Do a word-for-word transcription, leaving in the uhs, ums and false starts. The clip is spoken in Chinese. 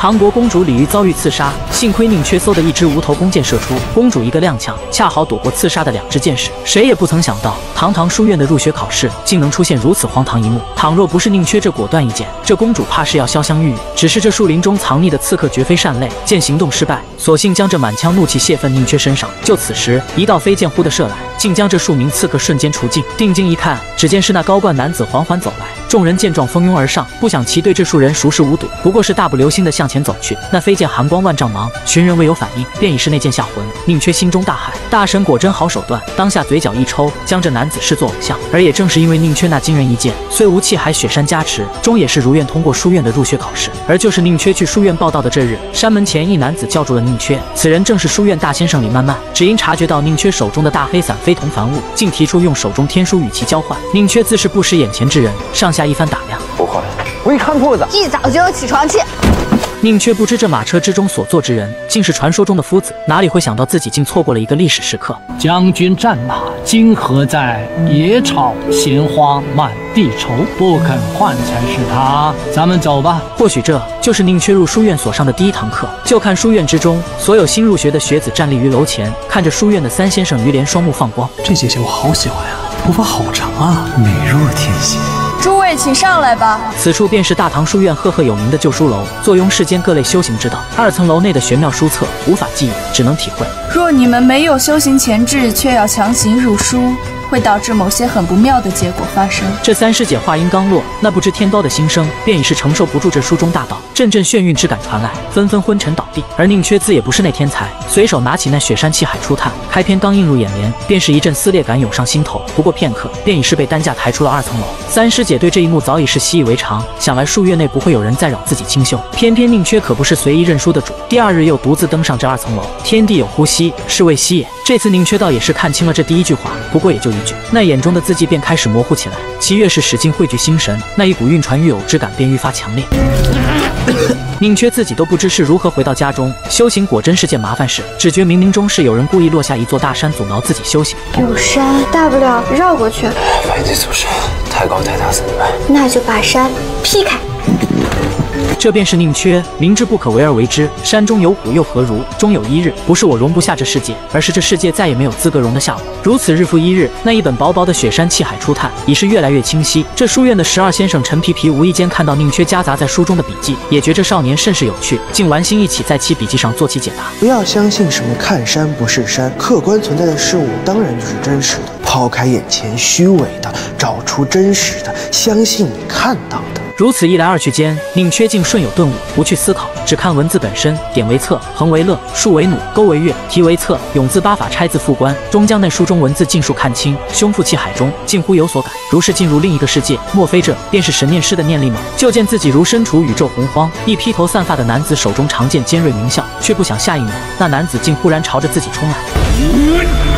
唐国公主李煜遭遇刺杀，幸亏宁缺嗖的一支无头弓箭射出，公主一个踉跄，恰好躲过刺杀的两支箭矢。谁也不曾想到，堂堂书院的入学考试竟能出现如此荒唐一幕。倘若不是宁缺这果断一箭，这公主怕是要潇湘玉殒。只是这树林中藏匿的刺客绝非善类，见行动失败，索性将这满腔怒气泄愤宁缺身上。就此时，一道飞剑忽地射来，竟将这数名刺客瞬间除尽。定睛一看，只见是那高冠男子缓缓走来。众人见状蜂拥而上，不想其对这数人熟视无睹，不过是大步流星地向前走去。那飞剑寒光万丈芒，群人未有反应，便已是那剑下魂。宁缺心中大骇，大神果真好手段，当下嘴角一抽，将这男子视作偶像。而也正是因为宁缺那惊人一剑，虽无气海雪山加持，终也是如愿通过书院的入学考试。而就是宁缺去书院报到的这日，山门前一男子叫住了宁缺，此人正是书院大先生李漫漫。只因察觉到宁缺手中的大黑伞非同凡物，竟提出用手中天书与其交换。宁缺自是不识眼前之人，上下一番打量， 不换，我一看铺子， 一早就有起床气。 宁缺不知这马车之中所坐之人，竟是传说中的夫子，哪里会想到自己竟错过了一个历史时刻。 将军战马今何在？野草闲花满地愁，不肯换才是他。咱们走吧。 或许这就是宁缺入书院所上的第一堂课。就看书院之中，所有新入学的学子站立于楼前，看着书院的三先生于连双目放光。 这姐姐我好喜欢呀、啊，头发好长啊，美若天仙。 诸位请上来吧。 此处便是大唐书院赫赫有名的旧书楼，坐拥世间各类修行之道。二层楼内的玄妙书册，无法记忆，只能体会。 若你们没有修行潜质，却要强行入书，会导致某些很不妙的结果发生。 这三师姐话音刚落，那不知天高的心声便已是承受不住这书中大道，阵阵眩晕之感传来，纷纷昏沉倒地。而宁缺自也不是那天才，随手拿起那雪山气海初探，开篇刚映入眼帘，便是一阵撕裂感涌上心头。不过片刻，便已是被担架抬出了二层楼。三师姐对这一幕早已是习以为常，想来数月内不会有人再扰自己清秀。偏偏宁缺可不是随意认输的主，第二日又独自登上这二层楼。天地有呼吸，是谓吸也。这次宁缺倒也是看清了这第一句话，不过也就一句，那眼中的字迹便开始模糊起来。其越是使劲汇聚心神，那一股晕船欲呕之感便愈发强烈。宁缺自己都不知是如何回到家中，修行果真是件麻烦事，只觉冥冥中是有人故意落下一座大山阻挠自己修行。 有山，大不了绕过去。 非得走山，太高太大怎么办？ 那就把山劈开。 这便是宁缺明知不可为而为之。山中有虎又何如？终有一日，不是我容不下这世界，而是这世界再也没有资格容得下我。如此日复一日，那一本薄薄的雪山气海初探已是越来越清晰。这书院的十二先生陈皮皮无意间看到宁缺夹杂在书中的笔记，也觉这少年甚是有趣，竟玩心一起在其笔记上做起解答。 不要相信什么看山不是山，客观存在的事物当然就是真实的。抛开眼前虚伪的，找出真实的，相信你看到的。 如此一来二去间，宁缺竟顺有顿悟，不去思考，只看文字本身。点为策，横为乐，竖为弩，钩为月，题为策，永字八法拆字副官，终将那书中文字尽数看清。胸腹气海中，近乎有所感，如是进入另一个世界。莫非这便是神念师的念力吗？就见自己如身处宇宙洪荒，一披头散发的男子手中长剑尖锐鸣啸，却不想下一秒，那男子竟忽然朝着自己冲来。